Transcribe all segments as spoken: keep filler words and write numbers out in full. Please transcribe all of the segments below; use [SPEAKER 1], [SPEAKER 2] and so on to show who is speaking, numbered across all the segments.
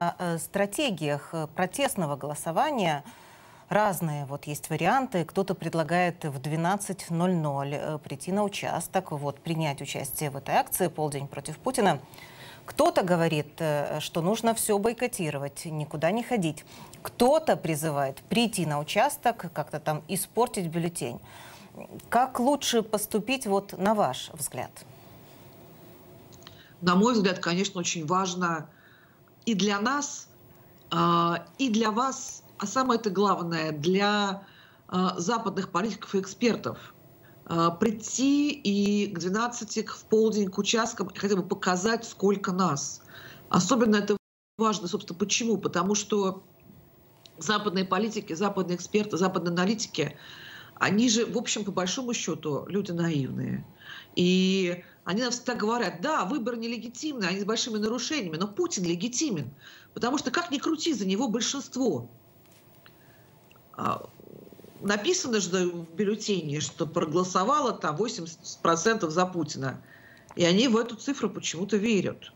[SPEAKER 1] О стратегиях протестного голосования разные. Вот есть варианты. Кто-то предлагает в двенадцать ноль ноль прийти на участок, вот, принять участие в этой акции «Полдень против Путина». Кто-то говорит, что нужно все бойкотировать, никуда не ходить. Кто-то призывает прийти на участок, как-то там испортить бюллетень. Как лучше поступить, вот, на ваш взгляд?
[SPEAKER 2] На мой взгляд, конечно, очень важно и для нас, и для вас, а самое-то главное, для западных политиков и экспертов, прийти и к двенадцати, в полдень, к участкам, и хотя бы показать, сколько нас. Особенно это важно, собственно, почему? Потому что западные политики, западные эксперты, западные аналитики, они же, в общем, по большому счету, люди наивные. И они нам всегда говорят, да, выборы нелегитимны, они с большими нарушениями, но Путин легитимен. Потому что, как ни крути, за него большинство. Написано же в бюллетене, что проголосовало там восемьдесят процентов за Путина. И они в эту цифру почему-то верят.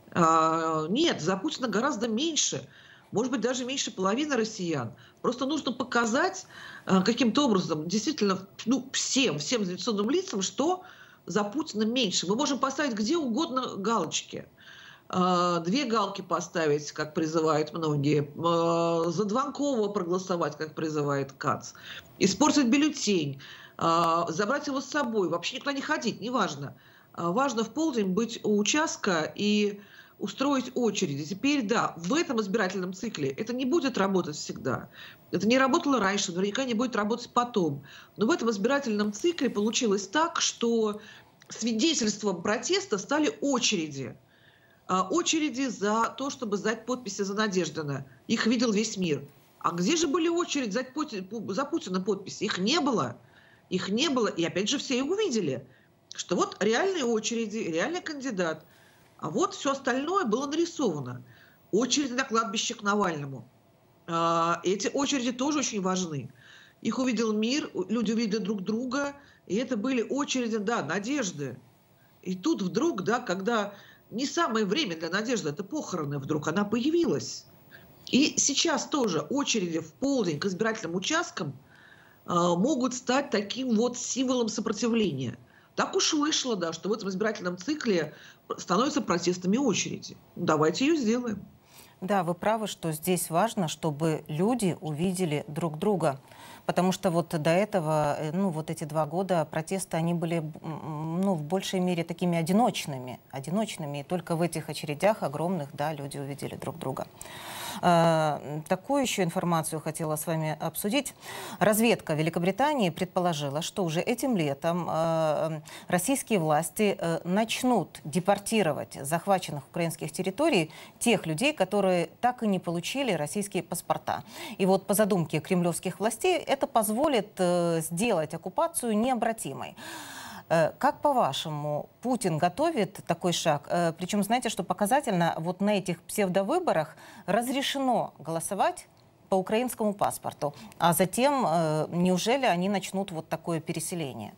[SPEAKER 2] Нет, за Путина гораздо меньше. Может быть, даже меньше половины россиян. Просто нужно показать каким-то образом, действительно, ну, всем, всем заинтересованным лицам, что за Путина меньше. Мы можем поставить где угодно галочки. Две галки поставить, как призывают многие. За Дванкова проголосовать, как призывает Кац. Испортить бюллетень. Забрать его с собой. Вообще никуда не ходить, неважно. Важно в полдень быть у участка и устроить очереди. Теперь, да, в этом избирательном цикле это не будет работать всегда. Это не работало раньше, наверняка не будет работать потом. Но в этом избирательном цикле получилось так, что свидетельством протеста стали очереди. Очереди за то, чтобы сдать подписи за Надеждина. Их видел весь мир. А где же были очереди за Путина подписи? Их не было. Их не было. И опять же все и увидели, что вот реальные очереди, реальный кандидат. А вот все остальное было нарисовано. Очереди на кладбище к Навальному. Эти очереди тоже очень важны. Их увидел мир, люди увидели друг друга. И это были очереди, да, надежды. И тут вдруг, да, когда не самое время для надежды, это похороны, вдруг она появилась. И сейчас тоже очереди в полдень к избирательным участкам э, могут стать таким вот символом сопротивления. Так уж вышло, да, что в этом избирательном цикле становятся протестами очереди. Давайте ее сделаем.
[SPEAKER 1] Да, вы правы, что здесь важно, чтобы люди увидели друг друга. Потому что вот до этого, ну, вот эти два года протесты, они были, ну, в большей мере такими одиночными, одиночными. И только в этих очередях огромных, да, люди увидели друг друга. Э, такую еще информацию хотела с вами обсудить. Разведка Великобритании предположила, что уже этим летом э, российские власти э, начнут депортировать захваченных украинских территорий тех людей, которые так и не получили российские паспорта. И вот по задумке кремлевских властей это позволит э, сделать оккупацию необратимой. Э, как по-вашему, Путин готовит такой шаг? Э, причем, знаете, что показательно, вот на этих псевдовыборах разрешено голосовать по украинскому паспорту. А затем, э, неужели они начнут вот такое переселение?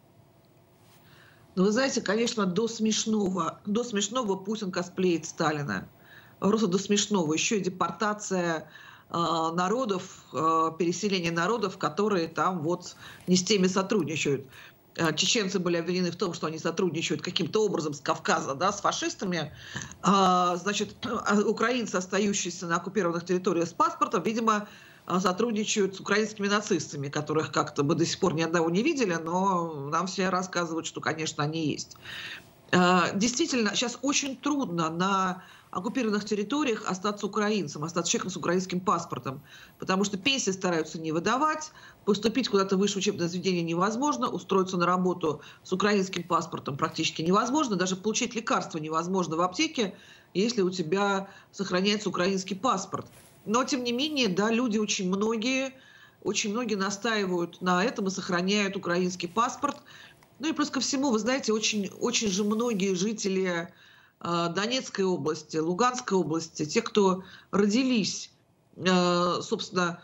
[SPEAKER 2] Ну, вы знаете, конечно, до смешного, до смешного Путин косплеит Сталина. Просто до смешного. Еще и депортация э, народов, э, переселение народов, которые там вот не с теми сотрудничают. Э, чеченцы были обвинены в том, что они сотрудничают каким-то образом с Кавказа, да, с фашистами. Э, значит, украинцы, остающиеся на оккупированных территориях с паспортом, видимо, сотрудничают с украинскими нацистами, которых как-то мы до сих пор ни одного не видели, но нам все рассказывают, что, конечно, они есть. Э, действительно, сейчас очень трудно на оккупированных территориях остаться украинцем, остаться человеком с украинским паспортом, потому что пенсии стараются не выдавать, поступить куда-то в высшее учебное заведение невозможно, устроиться на работу с украинским паспортом практически невозможно, даже получить лекарства невозможно в аптеке, если у тебя сохраняется украинский паспорт. Но, тем не менее, да, люди очень многие, очень многие настаивают на этом и сохраняют украинский паспорт. Ну и плюс ко всему, вы знаете, очень, очень же многие жители Донецкой области, Луганской области, те, кто родились, собственно,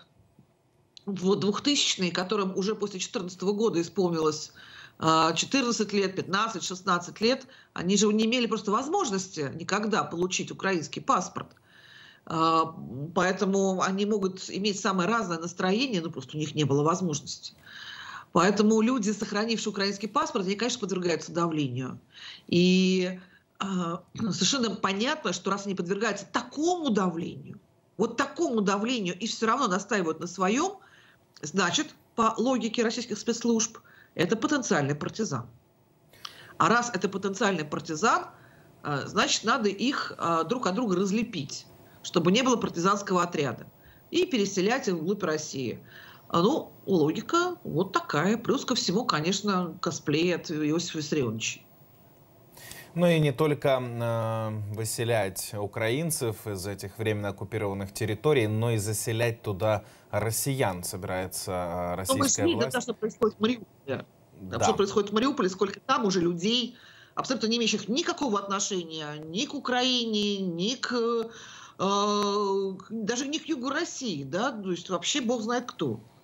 [SPEAKER 2] в двухтысячные, которым уже после две тысячи четырнадцатого года исполнилось четырнадцать лет, пятнадцать, шестнадцать лет, они же не имели просто возможности никогда получить украинский паспорт. А, Поэтому они могут иметь самое разное настроение, но просто у них не было возможности. Поэтому люди, сохранившие украинский паспорт, они, конечно, подвергаются давлению. И э, совершенно понятно, что раз они подвергаются такому давлению, вот такому давлению, и все равно настаивают на своем, значит, по логике российских спецслужб, это потенциальный партизан. А раз это потенциальный партизан, э, значит, надо их э, друг от друга разлепить, чтобы не было партизанского отряда, и переселять их вглубь России. Ну, логика вот такая. Плюс ко всему, конечно, косплей от Иосифа Виссарионовича.
[SPEAKER 3] Ну и не только э, выселять украинцев из этих временно оккупированных территорий, но и заселять туда россиян собирается российская
[SPEAKER 2] власть.
[SPEAKER 3] власть.
[SPEAKER 2] Это что происходит в Мариуполе. Да. Что происходит в Мариуполе, сколько там уже людей, абсолютно не имеющих никакого отношения ни к Украине, ни к... Э, даже не к югу России, да, то есть вообще бог знает кто.